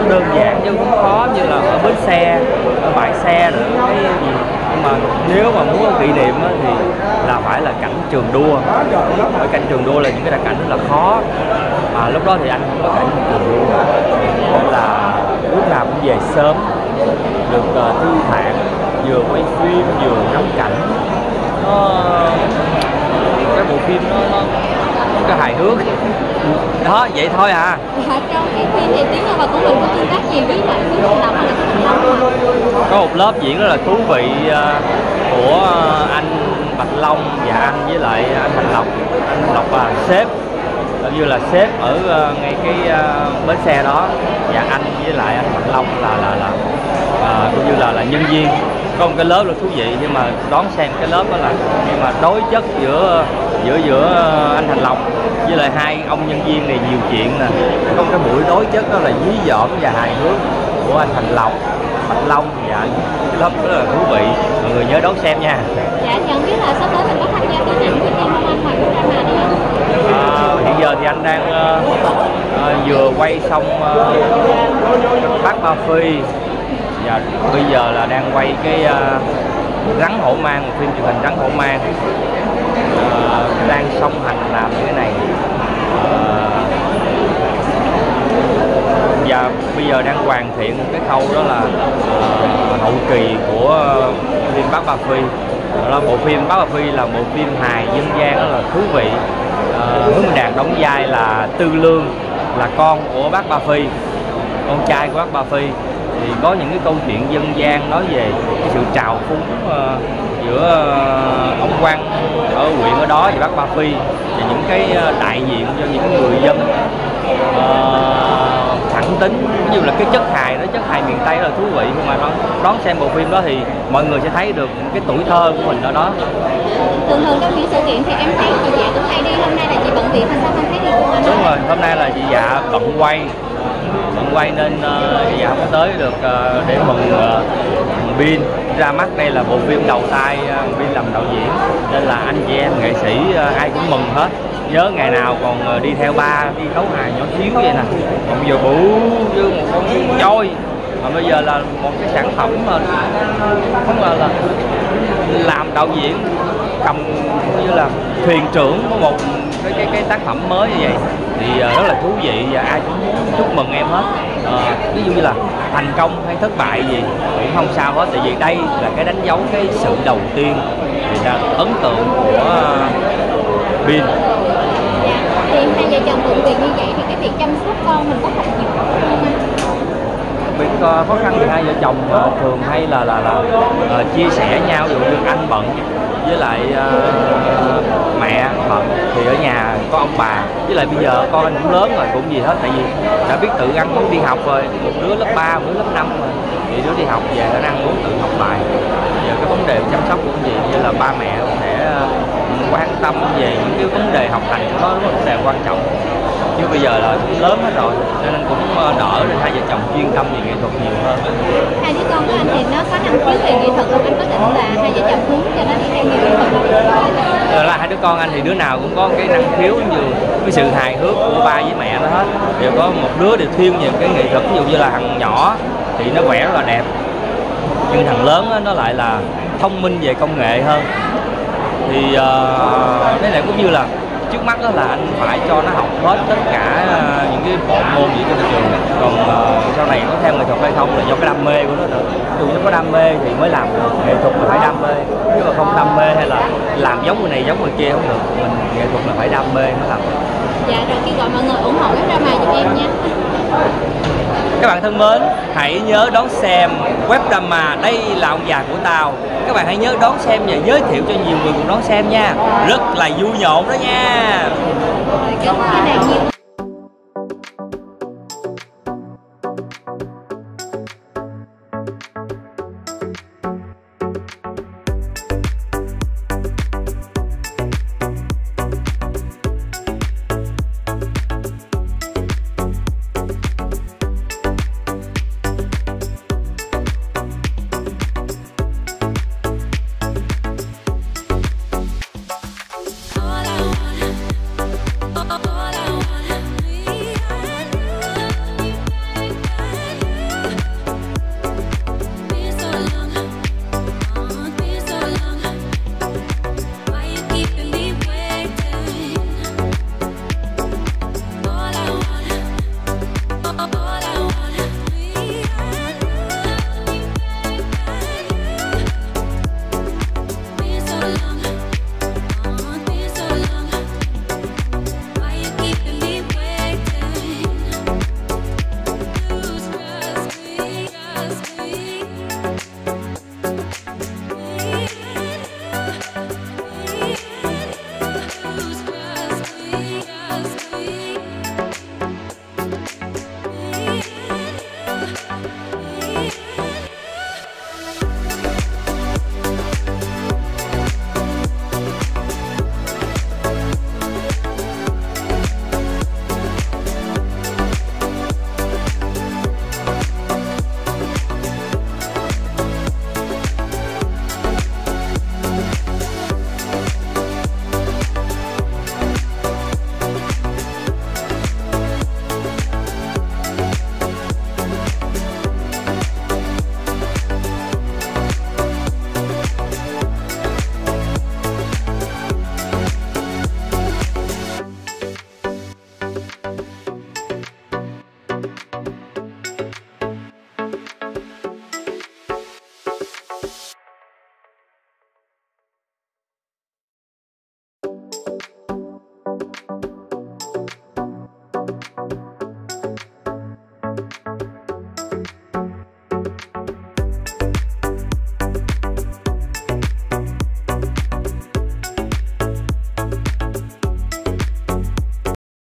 đơn giản chứ cũng khó như là ở bến xe, ở bãi xe rồi cái gì. Nhưng mà nếu mà muốn kỷ niệm á, thì là phải là cảnh trường đua. Ở cảnh trường đua là những cái đặc cảnh rất là khó, mà lúc đó thì anh không có cảnh trường đua nên là lúc nào cũng về sớm, được thư thản, vừa quay phim vừa ngắm cảnh. Cái bộ phim nó cái hài hước đó, vậy thôi à. Trong cái phim thì Tiến nhân vật của mình có tương tác gì với lại Nguyễn Thành Lộc hay là Thành Long? Có một lớp diễn rất là thú vị của anh Bạch Long và anh với lại anh Thành Lộc. Anh Thành Lộc là sếp, như là sếp ở ngay cái bến xe đó, và anh với lại anh Bạch Long là cũng như là nhân viên. Có một cái lớp là thú vị, nhưng mà đón xem cái lớp đó là nhưng mà đối chất giữa anh Thành Lộc với lại hai ông nhân viên này nhiều chuyện nè. Có một cái buổi đối chất đó là dí dỏm và hài hước của anh Thành Lộc, Bạch Long và anh. Cái lớp rất là thú vị, mọi người nhớ đón xem nha. Dạ, nhận biết là sắp tới mình có tham gia cái hãng của team không anh, ngoài cái drama này không? Hiện giờ thì anh đang vừa quay xong Bác Ba Phi, và bây giờ là đang quay cái Rắn Hổ Mang, một phim truyền hình Rắn Hổ Mang. Đang song hành làm cái này, và bây giờ đang hoàn thiện cái khâu đó là hậu kỳ của phim Bác Ba Phi. Đó, bộ phim Bác Ba Phi là bộ phim hài dân gian rất là thú vị. Hứa Minh Đạt đóng vai là Tư Lương, là con của Bác Ba Phi, con trai của Bác Ba Phi. Thì có những cái câu chuyện dân gian nói về cái sự trào phúng giữa ông quan ở huyện ở đó và Bác Ba Phi, và những cái đại diện cho những người dân thẳng tính, ví dụ là cái chất hài đó, chất hài miền Tây rất là thú vị. Nhưng mà đón xem bộ phim đó thì mọi người sẽ thấy được cái tuổi thơ của mình ở đó. Thường thường trong những sự kiện thì em thấy chị Dạ cũng hay đi, hôm nay là chị bận việc thành sao không thấy đi cùng anh? Đúng rồi, hôm nay là chị Dạ bận quay nên chị Dạ không có tới được để mừng Bin ra mắt. Đây là bộ phim đầu tay Bin làm đạo diễn, nên là anh chị em nghệ sĩ ai cũng mừng hết. Nhớ ngày nào còn đi theo ba đi đấu hài nhỏ xíu vậy nè, còn bây giờ bự như một con voi, mà bây giờ là một cái sản phẩm mà không là làm đạo diễn cầm như là thuyền trưởng của một cái tác phẩm mới như vậy thì rất là thú vị, và ai cũng muốn chúc mừng em hết. Ví dụ như là thành công hay thất bại gì cũng không sao hết, tại vì đây là cái đánh dấu cái sự đầu tiên thì là ấn tượng của Bin. Thì hai vợ chồng bận việc như vậy thì cái việc chăm sóc con mình có thật nhiều không anh? Việc khó khăn thì hai vợ chồng thường hay là chia sẻ nhau. Ví dụ như anh bận với lại mẹ bận thì ở nhà có ông bà, với lại bây giờ con anh cũng lớn rồi cũng gì hết, tại vì đã biết tự ăn uống đi học rồi, một đứa lớp 3, một đứa lớp 5 rồi, thì đứa đi học về khả năng muốn tự học bài. Giờ cái vấn đề chăm sóc cũng gì như là ba mẹ cũng sẽ quan tâm về những cái vấn đề học hành của nó, là vấn đề quan trọng. Chứ bây giờ là cũng lớn hết rồi nên cũng đỡ, nên hai vợ chồng chuyên tâm về nghệ thuật nhiều hơn. Hai đứa con của anh thì nó có năng khiếu về nghệ thuật không? Anh có định là hai vợ chồng hướng cho nó đi theo nhiều nghệ thuật không? Rồi là hai đứa con anh thì đứa nào cũng có cái năng khiếu như cái sự hài hước của ba với mẹ nó hết. Đều có một đứa đều thiên về cái nghệ thuật, ví dụ như là thằng nhỏ thì nó vẽ rất là đẹp, nhưng thằng lớn đó, nó lại là thông minh về công nghệ hơn. Thì cái này cũng như là trước mắt đó là anh phải cho nó học hết tất cả những cái bộ môn gì trong trường, còn sau này có theo nghệ thuật hay không là do cái đam mê của nó nữa. Dù nó có đam mê thì mới làm được, nghệ thuật là phải đam mê, chứ mà không đam mê hay là làm giống người này giống người kia không được. Mình nghệ thuật là phải đam mê mới làm. Dạ rồi, kêu gọi mọi người ủng hộ cái drama giùm em nha. Các bạn thân mến, hãy nhớ đón xem web drama Đây Là Ông Già Của Tao. Các bạn hãy nhớ đón xem và giới thiệu cho nhiều người cùng đón xem nha. Rất là vui nhộn đó nha. Cảm ơn anh nhiều.